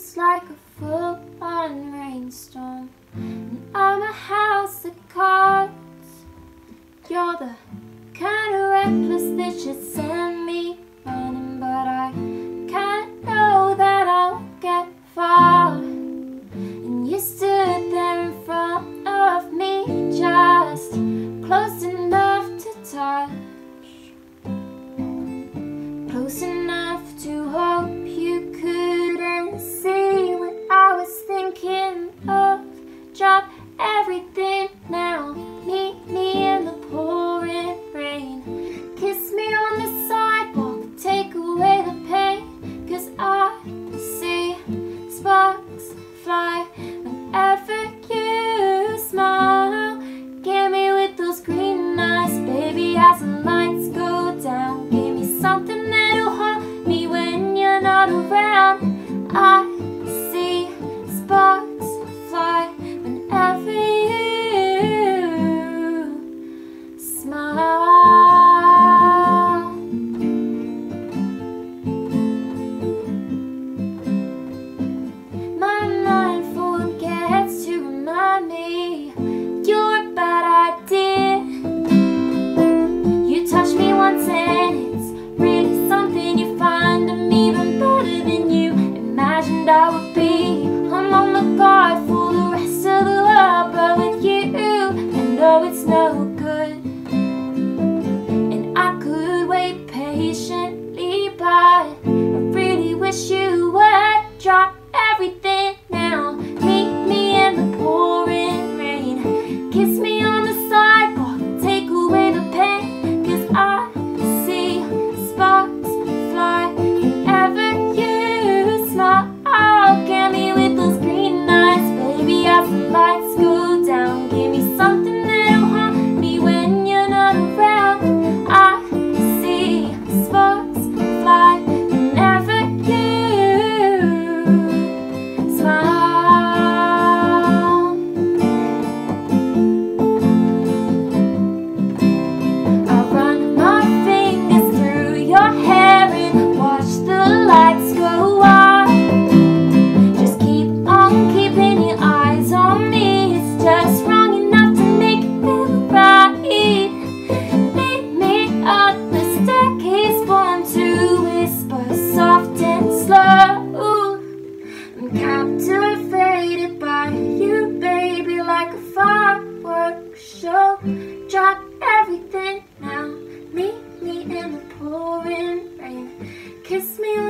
It's like a full-on rainstorm, and I'm a house of cards. You're the kind of reckless that should send me running, but I can't know that I'll get far. And you stood there in front of me, just close enough to touch, close enough to hope you couldn't see what I was thinking of. Drop everything now, meet me in the pouring rain. Kiss me on the sidewalk, take away the pain, 'cause I see sparks fly whenever you smile. Get me with those green eyes, baby, as the lights go down. Give me something that'll hold me when you're not around. I see sparks fly whenever you smile. My mind forgets to remind me you're a bad idea. You touch me once and it's really something you find. I'm even better than you imagined I would be. I'm on the guard for the rest of the world, but with you I know it's no good. And I could wait patiently, but I really wish you would drop everything now. Meet me in the pouring rain. Kiss me on the sidewalk, take away the pain, 'cause I see sparks fly whenever you smile. Get me with those green eyes, baby, as the lights go down. Give me something that'll haunt me when you're not around. I see sparks fly whenever you smile. I run my fingers through your hair and watch the lights go on. Just keep on keeping your eyes on me. It's just wrong enough to make it feel right. Meet me up the staircase, born to whisper soft and slow. I'm captivated by you, baby, like a fireworks show. Drop everything now, meet me in the pouring rain. Kiss me